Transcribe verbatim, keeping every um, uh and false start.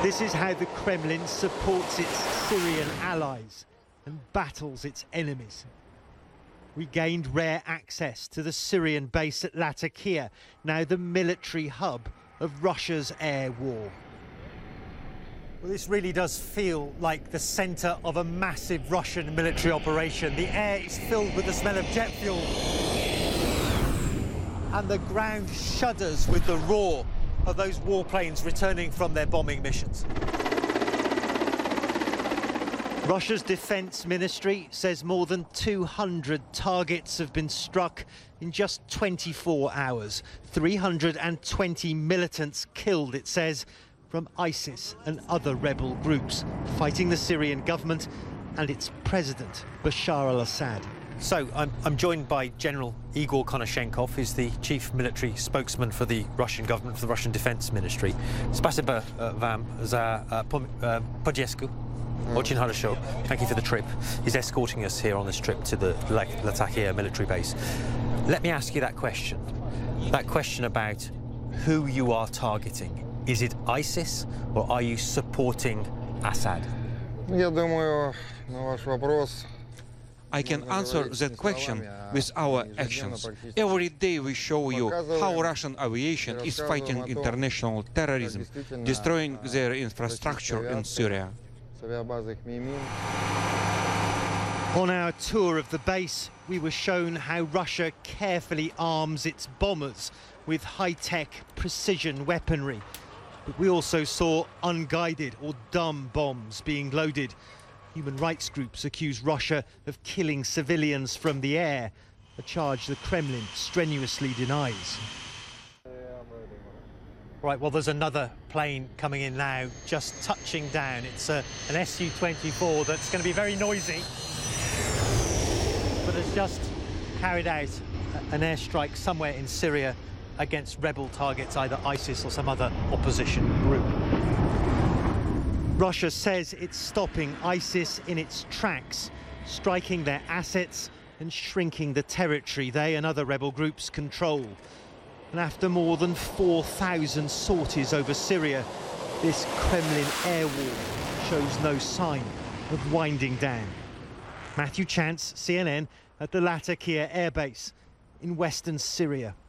This is how the Kremlin supports its Syrian allies and battles its enemies. We gained rare access to the Syrian base at Latakia, now the military hub of Russia's air war. Well, this really does feel like the centre of a massive Russian military operation. The air is filled with the smell of jet fuel, and the ground shudders with the roar of those warplanes returning from their bombing missions. Russia's defence ministry says more than two hundred targets have been struck in just twenty-four hours. three hundred twenty militants killed, it says, from ISIS and other rebel groups fighting the Syrian government and its president, Bashar al-Assad. So I'm, I'm joined by General Igor Konashenkov, who's the chief military spokesman for the Russian government, for the Russian Defence Ministry. Spasibo vam za podjesku. Очень хорошо. Thank you for the trip. He's escorting us here on this trip to the Latakia military base. Let me ask you that question. That question about who you are targeting. Is it ISIS or are you supporting Assad? Я думаю, на ваш вопрос. I can answer that question with our actions. Every day we show you how Russian aviation is fighting international terrorism, destroying their infrastructure in Syria. On our tour of the base, we were shown how Russia carefully arms its bombers with high-tech precision weaponry. But we also saw unguided or dumb bombs being loaded. Human rights groups accuse Russia of killing civilians from the air, a charge the Kremlin strenuously denies. Right, well, there's another plane coming in now, just touching down. It's uh, an S U twenty-four that's going to be very noisy, but has just carried out an airstrike somewhere in Syria against rebel targets, either ISIS or some other opposition group. Russia says it's stopping ISIS in its tracks, striking their assets and shrinking the territory they and other rebel groups control. And after more than four thousand sorties over Syria, this Kremlin air war shows no sign of winding down. Matthew Chance, C N N, at the Latakia airbase in western Syria.